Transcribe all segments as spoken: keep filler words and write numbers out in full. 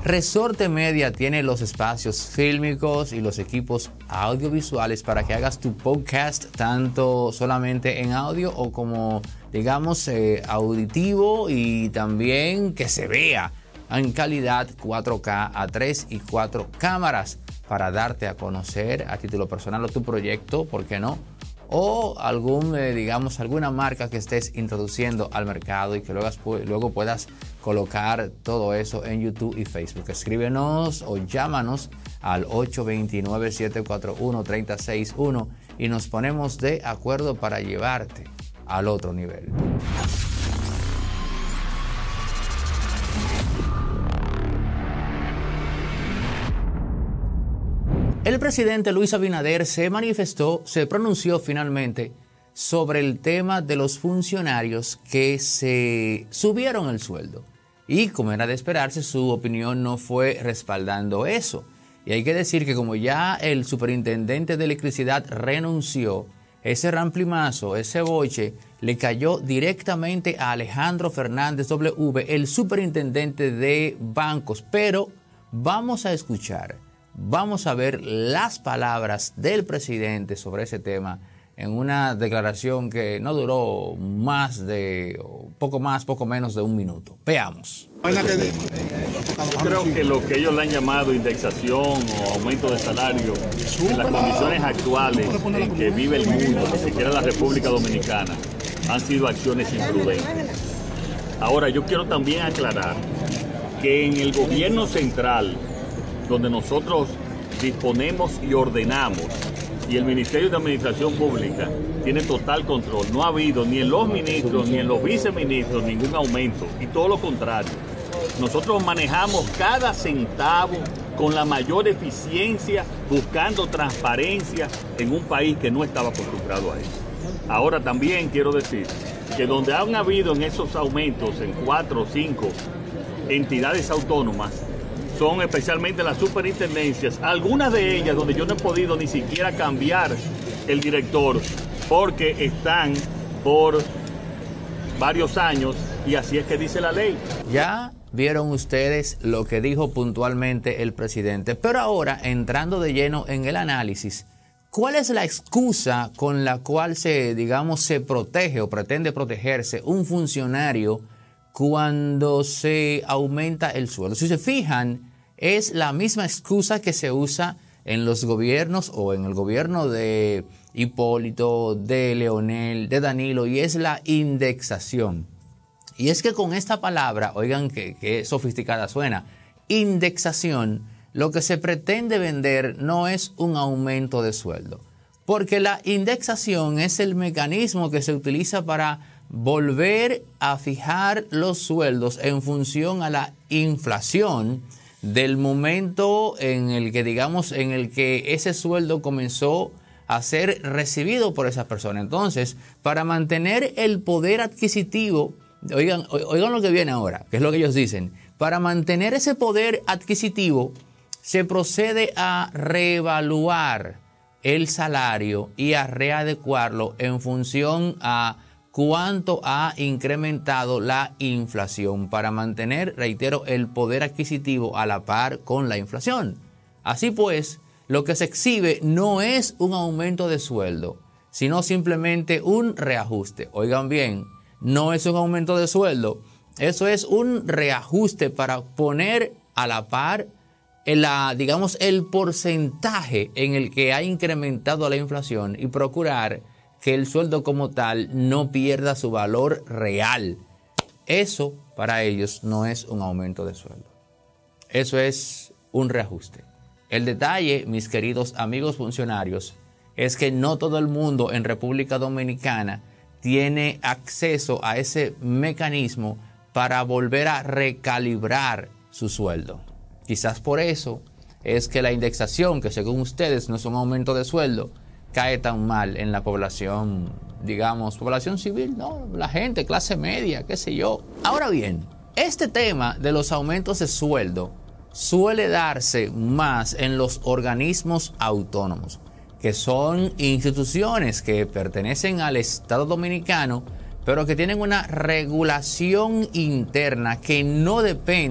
Resorte Media tiene los espacios fílmicos y los equipos audiovisuales para que hagas tu podcast tanto solamente en audio o como, digamos, eh, auditivo, y también que se vea en calidad cuatro K a tres y cuatro cámaras para darte a conocer a título personal o tu proyecto, ¿por qué no? O algún, eh, digamos, alguna marca que estés introduciendo al mercado y que luego, luego puedas colocar todo eso en YouTube y Facebook. Escríbenos o llámanos al ocho dos nueve, siete cuatro uno, tres cero seis uno y nos ponemos de acuerdo para llevarte al otro nivel. El presidente Luis Abinader se manifestó, se pronunció finalmente sobre el tema de los funcionarios que se subieron el sueldo. Y como era de esperarse, su opinión no fue respaldando eso. Y hay que decir que como ya el superintendente de electricidad renunció, ese ramplimazo, ese boche, le cayó directamente a Alejandro Fernández W, el superintendente de bancos. Pero vamos a escuchar. Vamos a ver las palabras del presidente sobre ese tema en una declaración que no duró más de, poco más, poco menos de un minuto. Veamos. Yo creo que lo que ellos le han llamado indexación o aumento de salario en las condiciones actuales en que vive el mundo, ni siquiera la República Dominicana, han sido acciones imprudentes. Ahora, yo quiero también aclarar que en el gobierno central, donde nosotros disponemos y ordenamos, y el Ministerio de Administración Pública tiene total control, no ha habido ni en los ministros ni en los viceministros ningún aumento, y todo lo contrario. Nosotros manejamos cada centavo con la mayor eficiencia, buscando transparencia en un país que no estaba acostumbrado a eso. Ahora también quiero decir que donde han habido en esos aumentos en cuatro o cinco entidades autónomas, son especialmente las superintendencias, algunas de ellas donde yo no he podido ni siquiera cambiar el director porque están por varios años, y así es que dice la ley. Ya vieron ustedes lo que dijo puntualmente el presidente, pero ahora entrando de lleno en el análisis, ¿cuál es la excusa con la cual se, digamos, se protege o pretende protegerse un funcionario cuando se aumenta el sueldo? Si se fijan, es la misma excusa que se usa en los gobiernos o en el gobierno de Hipólito, de Leonel, de Danilo, y es la indexación. Y es que con esta palabra, oigan que, que sofisticada suena, indexación, lo que se pretende vender no es un aumento de sueldo, porque la indexación es el mecanismo que se utiliza para volver a fijar los sueldos en función a la inflación del momento en el que, digamos, en el que ese sueldo comenzó a ser recibido por esa persona. Entonces, para mantener el poder adquisitivo, oigan, oigan lo que viene ahora, que es lo que ellos dicen, para mantener ese poder adquisitivo, se procede a reevaluar el salario y a readecuarlo en función a cuánto ha incrementado la inflación para mantener, reitero, el poder adquisitivo a la par con la inflación. Así pues, lo que se exhibe no es un aumento de sueldo, sino simplemente un reajuste. Oigan bien, no es un aumento de sueldo, eso es un reajuste para poner a la par la, digamos, el porcentaje en el que ha incrementado la inflación y procurar que el sueldo como tal no pierda su valor real. Eso para ellos no es un aumento de sueldo. Eso es un reajuste. El detalle, mis queridos amigos funcionarios, es que no todo el mundo en República Dominicana tiene acceso a ese mecanismo para volver a recalibrar su sueldo. Quizás por eso es que la indexación, que según ustedes no es un aumento de sueldo, cae tan mal en la población, digamos, población civil, ¿no? La gente, clase media, qué sé yo. Ahora bien, este tema de los aumentos de sueldo suele darse más en los organismos autónomos, que son instituciones que pertenecen al Estado Dominicano, pero que tienen una regulación interna que no depende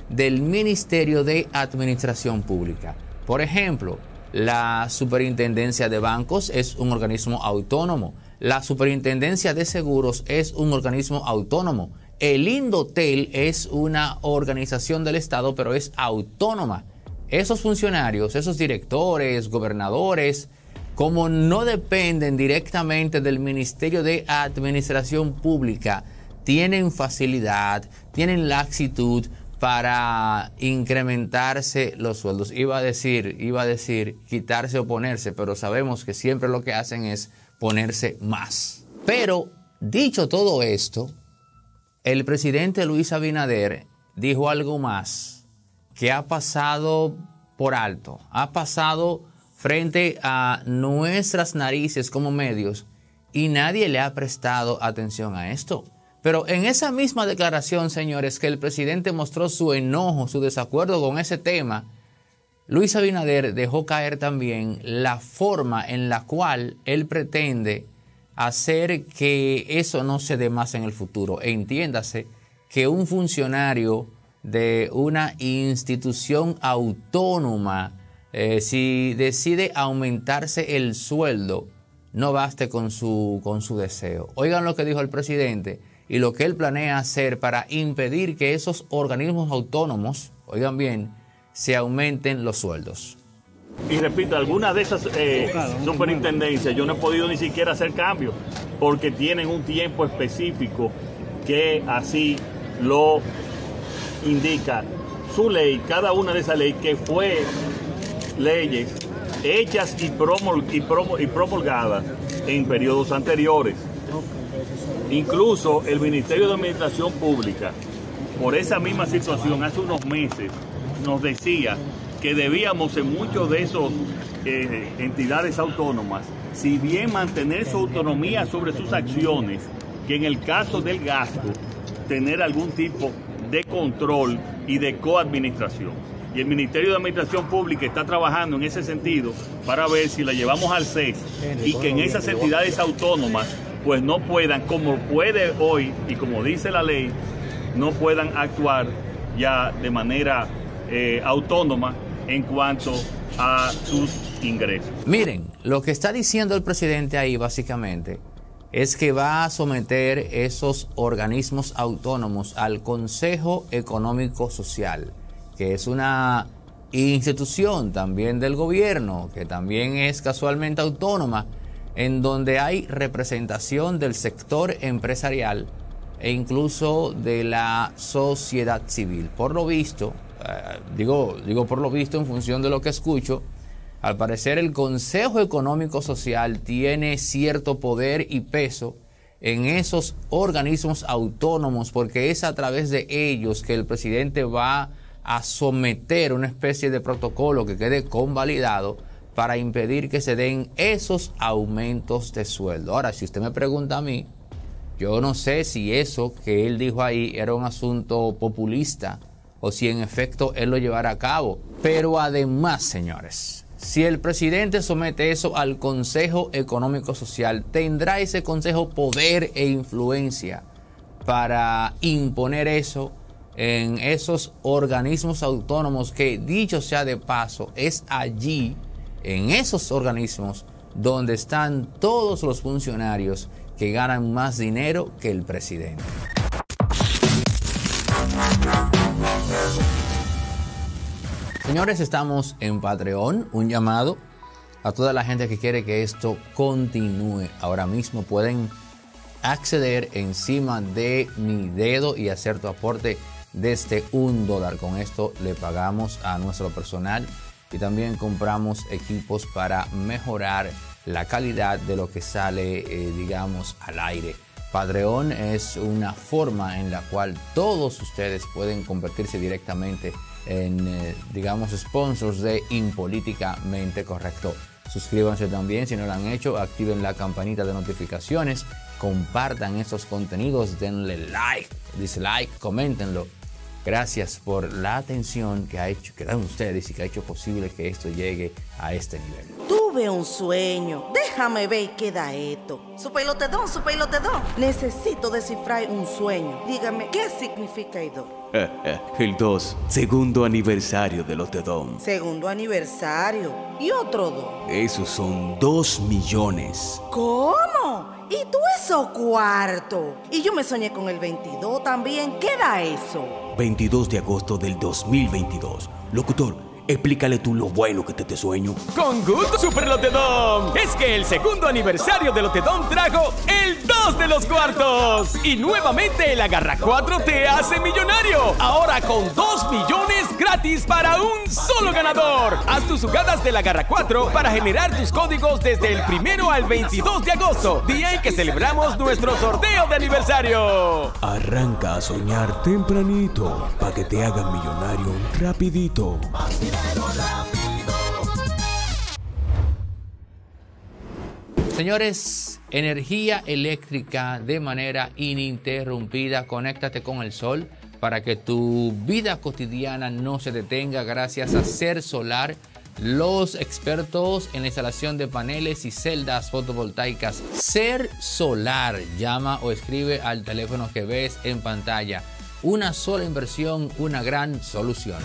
del Ministerio de Administración Pública. Por ejemplo, la Superintendencia de Bancos es un organismo autónomo. La Superintendencia de Seguros es un organismo autónomo. El Indotel es una organización del Estado, pero es autónoma. Esos funcionarios, esos directores, gobernadores, como no dependen directamente del Ministerio de Administración Pública, tienen facilidad, tienen laxitud para incrementarse los sueldos. Iba a decir, iba a decir quitarse o ponerse, pero sabemos que siempre lo que hacen es ponerse más. Pero, dicho todo esto, el presidente Luis Abinader dijo algo más que ha pasado por alto, ha pasado frente a nuestras narices como medios y nadie le ha prestado atención a esto. Pero en esa misma declaración, señores, que el presidente mostró su enojo, su desacuerdo con ese tema, Luis Abinader dejó caer también la forma en la cual él pretende hacer que eso no se dé más en el futuro. Entiéndase que un funcionario de una institución autónoma, eh, si decide aumentarse el sueldo, no baste con su, con su deseo. Oigan lo que dijo el presidente y lo que él planea hacer para impedir que esos organismos autónomos, oigan bien, se aumenten los sueldos. Y repito, algunas de esas eh, superintendencias yo no he podido ni siquiera hacer cambios porque tienen un tiempo específico que así lo indica su ley, cada una de esas leyes que fue leyes hechas y, promul y, promul y promulgadas en periodos anteriores. Incluso el Ministerio de Administración Pública, por esa misma situación, hace unos meses nos decía que debíamos en muchos de esos eh, entidades autónomas, si bien mantener su autonomía sobre sus acciones, que en el caso del gasto, tener algún tipo de control y de coadministración. Y el Ministerio de Administración Pública está trabajando en ese sentido para ver si la llevamos al C E S y que en esas entidades autónomas pues no puedan, como puede hoy y como dice la ley, no puedan actuar ya de manera eh, autónoma en cuanto a sus ingresos. Miren, lo que está diciendo el presidente ahí básicamente es que va a someter esos organismos autónomos al Consejo Económico Social, que es una institución también del gobierno, que también es casualmente autónoma, en donde hay representación del sector empresarial e incluso de la sociedad civil. Por lo visto, eh, digo, digo por lo visto en función de lo que escucho, al parecer el Consejo Económico Social tiene cierto poder y peso en esos organismos autónomos, porque es a través de ellos que el presidente va a someter una especie de protocolo que quede convalidado para impedir que se den esos aumentos de sueldo. Ahora, si usted me pregunta a mí, yo no sé si eso que él dijo ahí era un asunto populista o si en efecto él lo llevará a cabo. Pero además, señores, si el presidente somete eso al Consejo Económico Social, tendrá ese consejo poder e influencia para imponer eso en esos organismos autónomos que, dicho sea de paso, es allí, en esos organismos, donde están todos los funcionarios que ganan más dinero que el presidente. Señores, estamos en Patreon, un llamado a toda la gente que quiere que esto continúe. Ahora mismo pueden acceder encima de mi dedo y hacer tu aporte desde un dólar. Con esto le pagamos a nuestro personal y también compramos equipos para mejorar la calidad de lo que sale, eh, digamos, al aire. Patreon es una forma en la cual todos ustedes pueden convertirse directamente en, eh, digamos, sponsors de Impolíticamente Correcto. Suscríbanse también si no lo han hecho, activen la campanita de notificaciones, compartan estos contenidos, denle like, dislike, coméntenlo. Gracias por la atención que ha hecho, que dan ustedes y que ha hecho posible que esto llegue a este nivel. ¡Tú! tuve un sueño. Déjame ver qué da esto. Superlotedón, superlotedón. Necesito descifrar un sueño. Dígame, ¿qué significa el dos? El dos, segundo aniversario de Lotedom. Segundo aniversario. ¿Y otro dos? Esos son dos millones. ¿Cómo? ¿Y tú eso cuarto? Y yo me soñé con el veintidós también. ¿Qué da eso? veintidós de agosto del dos mil veintidós. Locutor, explícale tú lo bueno que te te sueño. Con gusto, Super Lotedom. Es que el segundo aniversario de Lotedom trajo el dos de los cuartos. Y nuevamente el Agarra cuatro te hace millonario. Ahora con dos millones gratis para un solo ganador. Haz tus jugadas del Agarra cuatro para generar tus códigos desde el primero al veintidós de agosto, día en que celebramos nuestro sorteo de aniversario. Arranca a soñar tempranito para que te hagan millonario rapidito. Señores, energía eléctrica de manera ininterrumpida. Conéctate con el sol para que tu vida cotidiana no se detenga gracias a Ser Solar, los expertos en la instalación de paneles y celdas fotovoltaicas. Ser Solar. Llama o escribe al teléfono que ves en pantalla. Una sola inversión, una gran solución.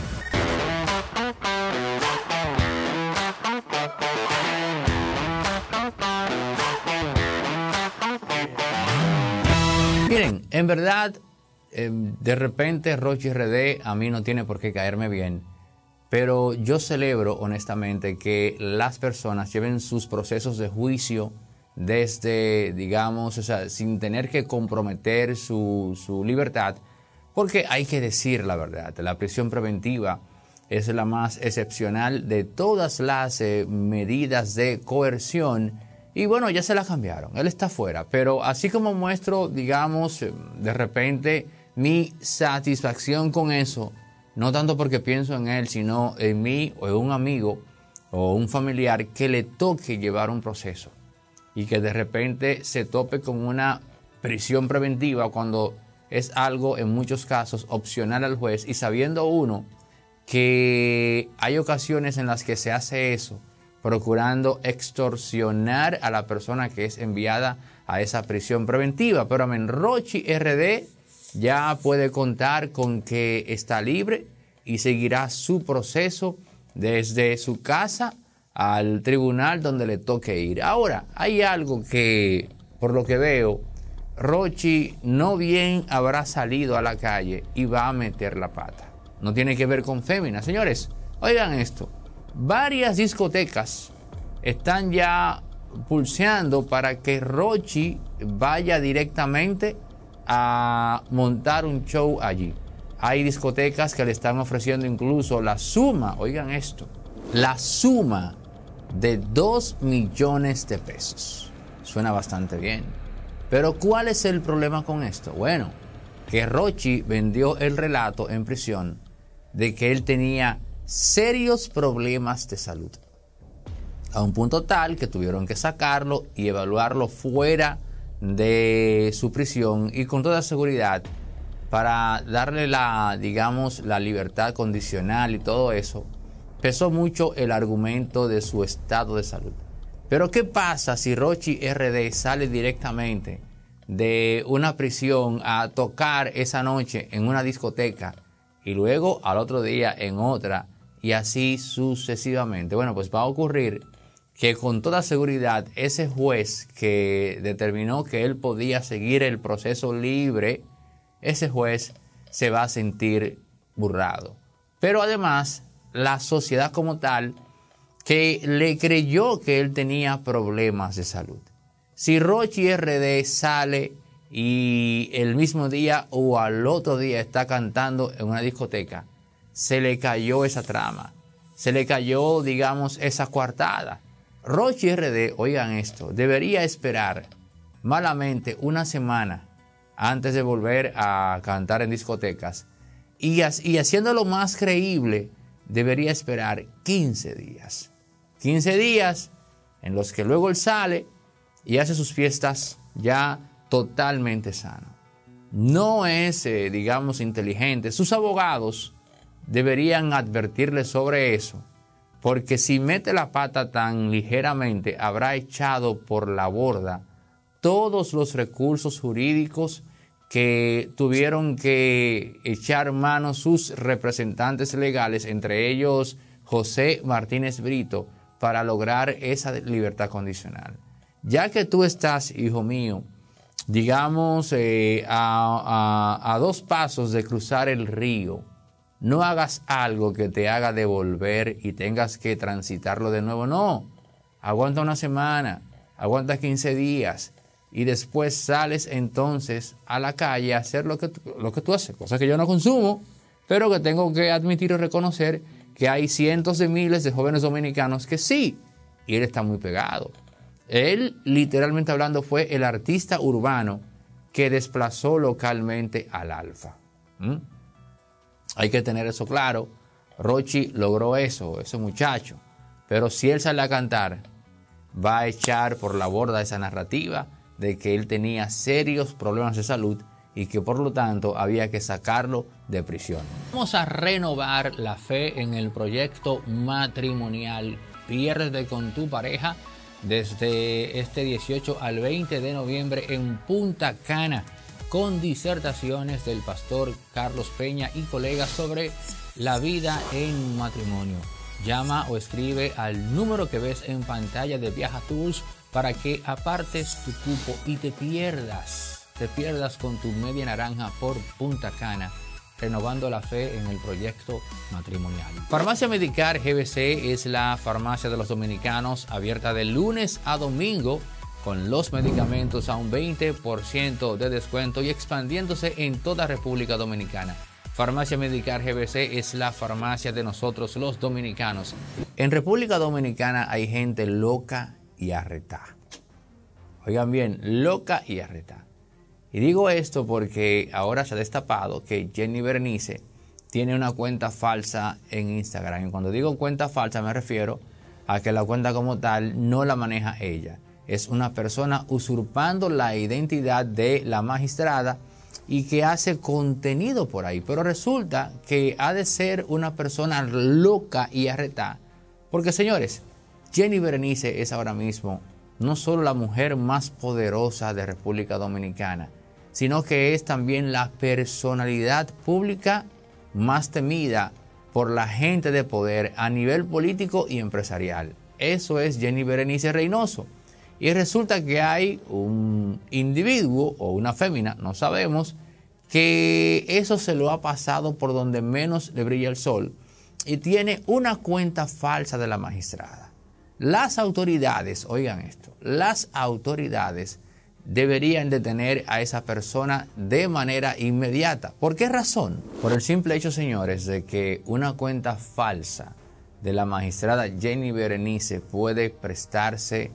Miren, en verdad, eh, de repente Rochi R D a mí no tiene por qué caerme bien, pero yo celebro honestamente que las personas lleven sus procesos de juicio desde, digamos, o sea, sin tener que comprometer su, su libertad, porque hay que decir la verdad, la prisión preventiva es la más excepcional de todas las eh, medidas de coerción. Y bueno, ya se la cambiaron, él está fuera, pero así como muestro, digamos, de repente mi satisfacción con eso, no tanto porque pienso en él, sino en mí o en un amigo o un familiar que le toque llevar un proceso y que de repente se tope con una prisión preventiva cuando es algo en muchos casos opcional al juez, y sabiendo uno que hay ocasiones en las que se hace eso, procurando extorsionar a la persona que es enviada a esa prisión preventiva. Pero amén, Rochi R D ya puede contar con que está libre y seguirá su proceso desde su casa al tribunal donde le toque ir. Ahora, hay algo que, por lo que veo, Rochi no bien habrá salido a la calle y va a meter la pata. No tiene que ver con féminas. Señores, oigan esto. Varias discotecas están ya pulseando para que Rochi vaya directamente a montar un show allí. Hay discotecas que le están ofreciendo incluso la suma, oigan esto, la suma de dos millones de pesos. Suena bastante bien. Pero ¿cuál es el problema con esto? Bueno, que Rochi vendió el relato en prisión de que él tenía serios problemas de salud, a un punto tal que tuvieron que sacarlo y evaluarlo fuera de su prisión, y con toda seguridad, para darle la, digamos, la libertad condicional y todo eso, pesó mucho el argumento de su estado de salud. Pero ¿qué pasa si Rochi R D sale directamente de una prisión a tocar esa noche en una discoteca y luego al otro día en otra, y así sucesivamente? Bueno, pues va a ocurrir que con toda seguridad ese juez que determinó que él podía seguir el proceso libre, ese juez se va a sentir burlado. Pero además, la sociedad como tal, que le creyó que él tenía problemas de salud. Si Rochi R D sale y el mismo día o al otro día está cantando en una discoteca, se le cayó esa trama, se le cayó, digamos, esa coartada. Rochi R D, oigan esto, debería esperar malamente una semana antes de volver a cantar en discotecas, y, y haciéndolo más creíble, debería esperar quince días. quince días en los que luego él sale y hace sus fiestas ya totalmente sano. No es, eh, digamos, inteligente. Sus abogados deberían advertirle sobre eso, porque si mete la pata tan ligeramente, habrá echado por la borda todos los recursos jurídicos que tuvieron que echar mano sus representantes legales, entre ellos José Martínez Brito, para lograr esa libertad condicional. Ya que tú estás, hijo mío, digamos, eh, a, a, a dos pasos de cruzar el río, no hagas algo que te haga devolver y tengas que transitarlo de nuevo. No, aguanta una semana, aguanta quince días y después sales entonces a la calle a hacer lo que, lo que tú haces, cosas que yo no consumo, pero que tengo que admitir y reconocer que hay cientos de miles de jóvenes dominicanos que sí, y él está muy pegado. Él, literalmente hablando, fue el artista urbano que desplazó localmente al Alfa. ¿Mm? Hay que tener eso claro. Rochi logró eso, ese muchacho. Pero si él sale a cantar, va a echar por la borda esa narrativa de que él tenía serios problemas de salud y que por lo tanto había que sacarlo de prisión. Vamos a renovar la fe en el proyecto matrimonial Piérdete con tu pareja desde este dieciocho al veinte de noviembre en Punta Cana, con disertaciones del pastor Carlos Peña y colegas sobre la vida en matrimonio. Llama o escribe al número que ves en pantalla de Viaja Tours para que apartes tu cupo y te pierdas, te pierdas con tu media naranja por Punta Cana, renovando la fe en el proyecto matrimonial. Farmacia Medicar G B C es la farmacia de los dominicanos, abierta de lunes a domingo, con los medicamentos a un veinte por ciento de descuento y expandiéndose en toda República Dominicana. Farmacia Medicar G B C es la farmacia de nosotros los dominicanos. En República Dominicana hay gente loca y arretá. Oigan bien, loca y arretá. Y digo esto porque ahora se ha destapado que Jenny Berenice tiene una cuenta falsa en Instagram. Y cuando digo cuenta falsa me refiero a que la cuenta como tal no la maneja ella. Es una persona usurpando la identidad de la magistrada y que hace contenido por ahí. Pero resulta que ha de ser una persona loca y arretá. Porque, señores, Jenny Berenice es ahora mismo no solo la mujer más poderosa de República Dominicana, sino que es también la personalidad pública más temida por la gente de poder a nivel político y empresarial. Eso es Jenny Berenice Reynoso. Y resulta que hay un individuo o una fémina, no sabemos, que eso se lo ha pasado por donde menos le brilla el sol y tiene una cuenta falsa de la magistrada. Las autoridades, oigan esto, las autoridades deberían detener a esa persona de manera inmediata. ¿Por qué razón? Por el simple hecho, señores, de que una cuenta falsa de la magistrada Jenny Berenice puede prestarse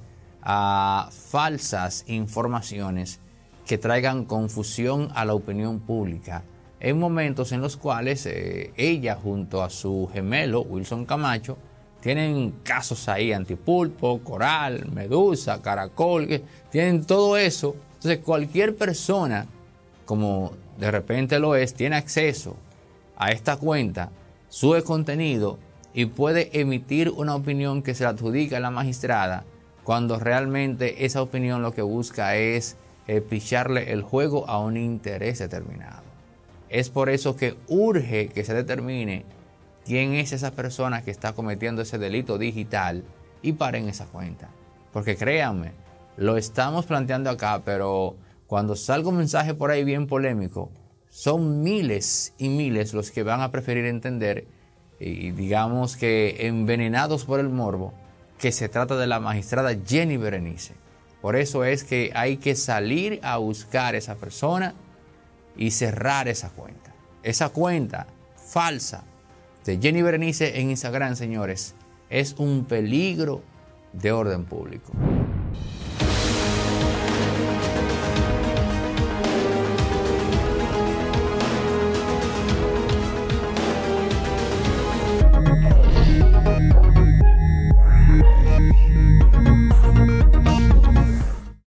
a falsas informaciones que traigan confusión a la opinión pública en momentos en los cuales eh, ella junto a su gemelo Wilson Camacho tienen casos ahí, Antipulpo, Coral, Medusa, Caracol, que tienen todo eso. Entonces cualquier persona, como de repente lo es, tiene acceso a esta cuenta, sube contenido y puede emitir una opinión que se le adjudica a la magistrada, cuando realmente esa opinión lo que busca es eh, picharle el juego a un interés determinado. Es por eso que urge que se determine quién es esa persona que está cometiendo ese delito digital y paren esa cuenta. Porque créanme, lo estamos planteando acá, pero cuando salga un mensaje por ahí bien polémico, son miles y miles los que van a preferir entender, y digamos que envenenados por el morbo, que se trata de la magistrada Jenny Berenice. Por eso es que hay que salir a buscar a esa persona y cerrar esa cuenta. Esa cuenta falsa de Jenny Berenice en Instagram, señores, es un peligro de orden público.